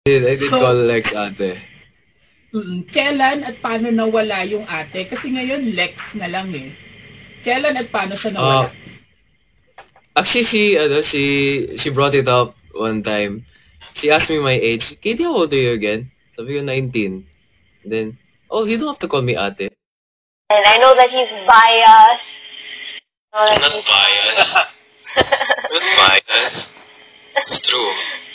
I did So, call Lex ate. Kailan at paano nawala yung ate? Kasi ngayon, Lex na lang eh. Kailan at paano siya nawala? Actually, she brought it up one time. She asked me my age. Katie, how old are you again? Sabi ko, 19. Then, oh, you don't have to call me ate. And I know that he's biased. I'm not biased. I'm not biased. It's true.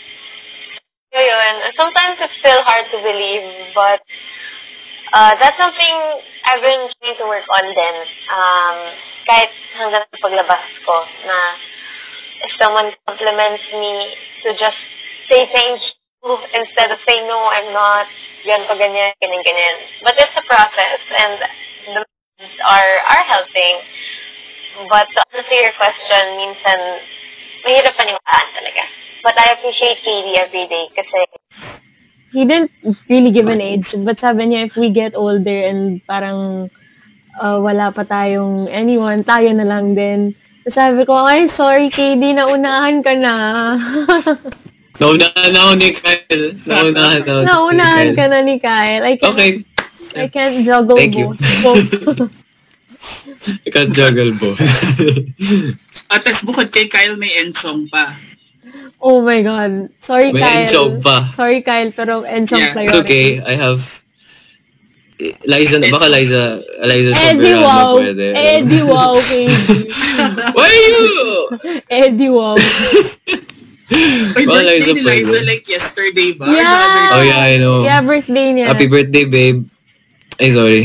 Yun. Sometimes it's still hard to believe, but that's something I've been trying to work on din. Kahit hanggang sa paglabas ko, na if someone compliments me, to just say thank you instead of say no, I'm not, ganito, ganyan, ganyan, ganyan. But it's a process, and the methods are helping. But to answer your question, minsan, mahirap paniwalaan talaga. But I appreciate Katie every day kasi he didn't really give an age, but sabi niya if we get older and parang wala pa tayong anyone, tayo na lang din. So sabi ko, ay sorry Katie, naunahan ka na. Naunahan ako ni Kyle. Naunahan ka na ni Kyle. I can't juggle both. I can't juggle both. At bukod kay Kyle, may end-song pa. Oh my God. Sorry, may Kyle. end-song pa. Sorry, Kyle, pero end-song yeah. priority. It's okay. I have... Liza, baka Liza Eddie Wow. Eddie Wow, Katie. Why are you? Eddie Wow. Ay, birthday ni Liza like yesterday ba? Yeah. Oh yeah, I know. Yeah, birthday niya. Happy birthday, babe. Ay, sorry.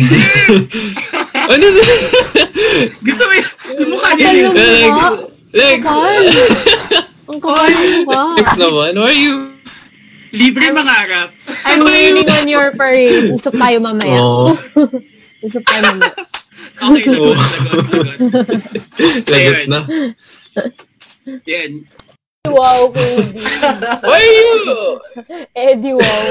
Ano ba? Gusto mo yung mukha niya yun. Like, ang kapal mo ba? Lex naman, who are you? Libre mangarap. I'm raining on your parade. Usap tayo mamaya. Oh. Usap tayo mamaya. Okay, Oh. lagot. Lagot na. Yan. Wow, Katie. Why are you? Eddie Wow.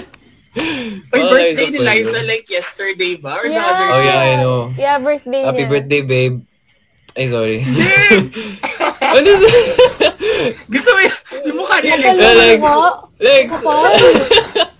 Ay, birthday ni Liza like yesterday ba? Or the other Oh yeah, I know. Yeah, birthday niya. Happy birthday, babe. Ay, sorry. Ano ba? Gusto mo yung mukha niya like... Like... Kapal.